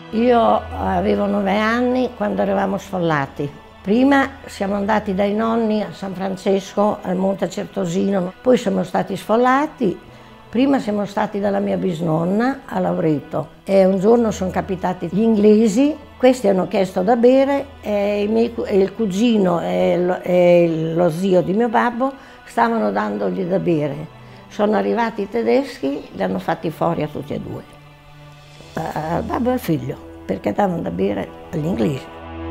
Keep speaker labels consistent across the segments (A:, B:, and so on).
A: Io avevo 9 anni quando eravamo sfollati. Prima siamo andati dai nonni a San Francesco, al Monte Certosino, poi siamo stati sfollati. Prima siamo stati dalla mia bisnonna a Laureto e un giorno sono capitati gli inglesi, questi hanno chiesto da bere e il cugino e lo zio di mio babbo stavano dandogli da bere. Sono arrivati i tedeschi, li hanno fatti fuori a tutti e due, al babbo e al figlio, perché davano da bere agli inglesi.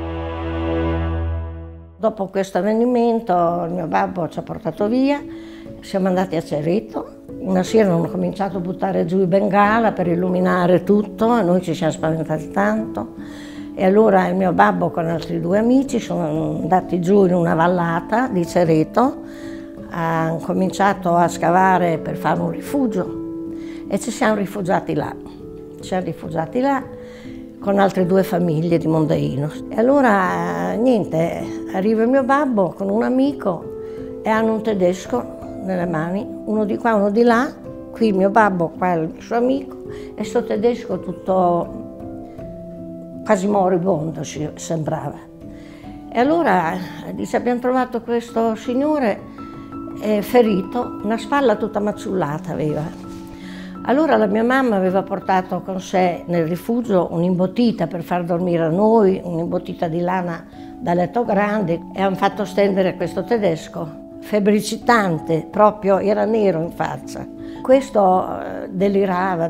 A: Dopo questo avvenimento il mio babbo ci ha portato via, siamo andati a Cerreto. Una sera hanno cominciato a buttare giù i bengala per illuminare tutto e noi ci siamo spaventati tanto. E allora il mio babbo con altri 2 amici sono andati giù in una vallata di Cerreto, hanno cominciato a scavare per fare un rifugio e ci siamo rifugiati là. Ci siamo rifugiati là con altre 2 famiglie di Mondaino. E allora niente, arriva il mio babbo con un amico e hanno un tedesco nelle mani, uno di qua, uno di là, qui il mio babbo, qua il suo amico, e sto tedesco tutto quasi moribondo sembrava. E allora dice, abbiamo trovato questo signore ferito, una spalla tutta maciullata aveva. Allora la mia mamma aveva portato con sé nel rifugio un'imbottita per far dormire a noi, un'imbottita di lana da letto grande, e hanno fatto stendere questo tedesco, febbricitante, proprio era nero in faccia. Questo delirava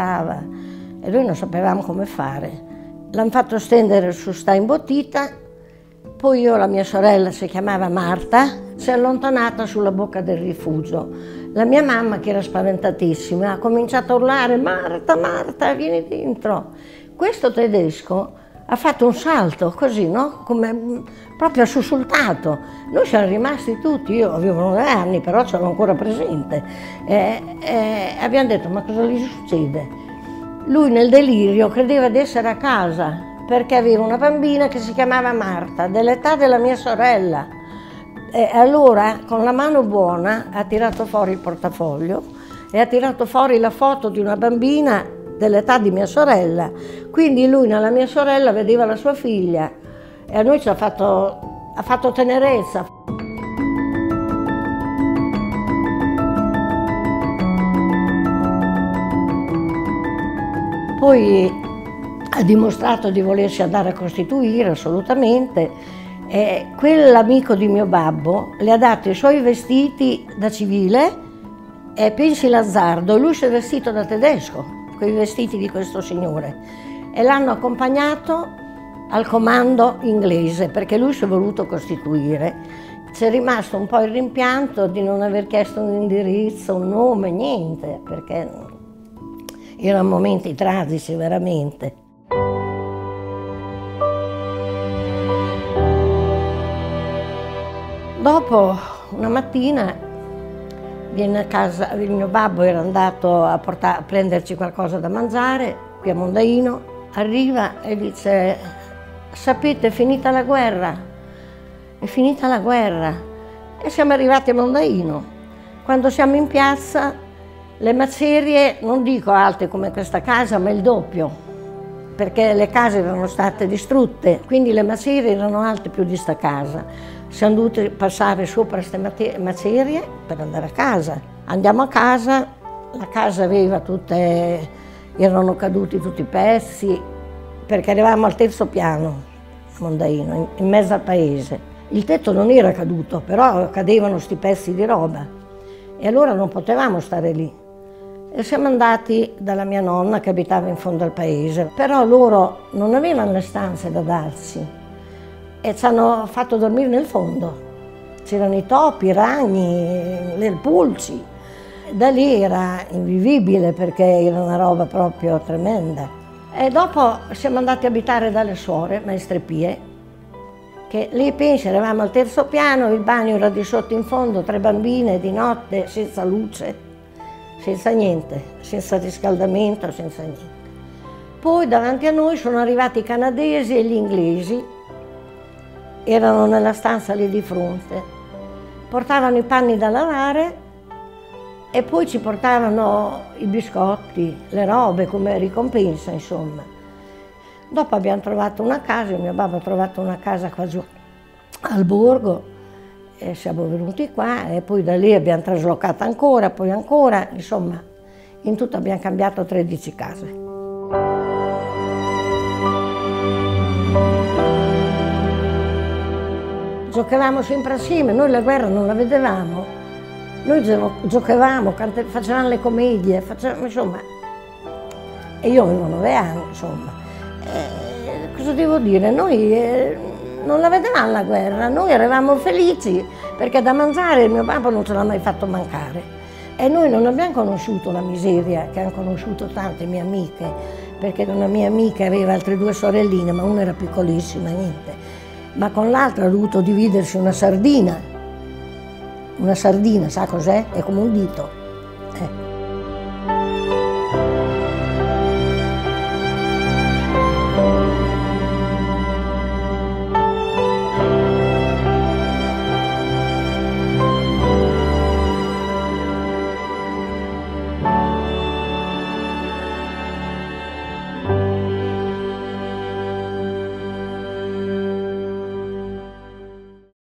A: e noi non sapevamo come fare. L'hanno fatto stendere su sta imbottita, poi io, la mia sorella si chiamava Marta, si è allontanata sulla bocca del rifugio. La mia mamma, che era spaventatissima, ha cominciato a urlare: Marta, Marta, vieni dentro. Questo tedesco ha fatto un salto così, no? Come proprio ha sussultato. Noi siamo rimasti tutti, io avevo 9 anni, però ce l'ho ancora presente. Abbiamo detto, ma cosa gli succede? Lui nel delirio credeva di essere a casa, perché aveva una bambina che si chiamava Marta, dell'età della mia sorella. E allora, con la mano buona, ha tirato fuori il portafoglio e ha tirato fuori la foto di una bambina dell'età di mia sorella. Quindi lui nella mia sorella vedeva la sua figlia e a noi ha fatto tenerezza. Poi ha dimostrato di volersi andare a costituire assolutamente. E quell'amico di mio babbo le ha dato i suoi vestiti da civile e pensi l'azzardo, lui si è vestito da tedesco, con i vestiti di questo signore, e l'hanno accompagnato al comando inglese perché lui si è voluto costituire. C'è rimasto un po' il rimpianto di non aver chiesto un indirizzo, un nome, niente, perché erano momenti tragici veramente. Dopo, una mattina, viene a casa, il mio babbo era andato a prenderci qualcosa da mangiare, qui a Mondaino, arriva e dice: sapete, è finita la guerra, è finita la guerra. E siamo arrivati a Mondaino. Quando siamo in piazza, le macerie, non dico alte come questa casa, ma il doppio, perché le case erano state distrutte, quindi le macerie erano alte più di sta casa. Siamo dovuti passare sopra queste macerie per andare a casa. Andiamo a casa, la casa aveva erano caduti tutti i pezzi, perché eravamo al 3° piano a Mondaino, in mezzo al paese. Il tetto non era caduto, però cadevano sti pezzi di roba. E allora non potevamo stare lì. E siamo andati dalla mia nonna che abitava in fondo al paese, però loro non avevano le stanze da darci. E ci hanno fatto dormire nel fondo. C'erano i topi, i ragni, le pulci. Da lì era invivibile perché era una roba proprio tremenda. E dopo siamo andati a abitare dalle suore, Maestre Pie, che lì pensi, eravamo al 3° piano, il bagno era di sotto in fondo, 3 bambine di notte, senza luce, senza niente, senza riscaldamento, senza niente. Poi davanti a noi sono arrivati i canadesi e gli inglesi. Erano nella stanza lì di fronte, portavano i panni da lavare e poi ci portavano i biscotti, le robe come ricompensa, insomma. Dopo abbiamo trovato una casa, mio babbo ha trovato una casa qua giù al borgo e siamo venuti qua e poi da lì abbiamo traslocato ancora, poi ancora, insomma, in tutto abbiamo cambiato 13 case. Giocavamo sempre assieme, noi la guerra non la vedevamo, noi giocavamo, facevamo le commedie, insomma, e io avevo 9 anni, insomma. Cosa devo dire? Noi non la vedevamo la guerra, noi eravamo felici perché da mangiare il mio babbo non ce l'ha mai fatto mancare e noi non abbiamo conosciuto la miseria che hanno conosciuto tante mie amiche, perché una mia amica aveva altre 2 sorelline, ma una era piccolissima, niente, ma con l'altra ha dovuto dividersi una sardina, sa cos'è? È come un dito.